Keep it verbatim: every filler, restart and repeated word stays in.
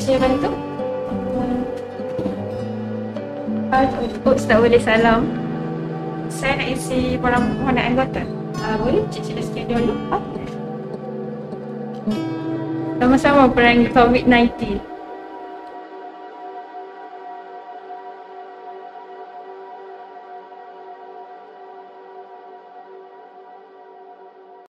saya bantu? Uh, Ustaz boleh salam. Saya nak isi permohonan anggota. Uh, boleh? Cik sila sekian dulu. Sama-sama perangi covid sembilan belas.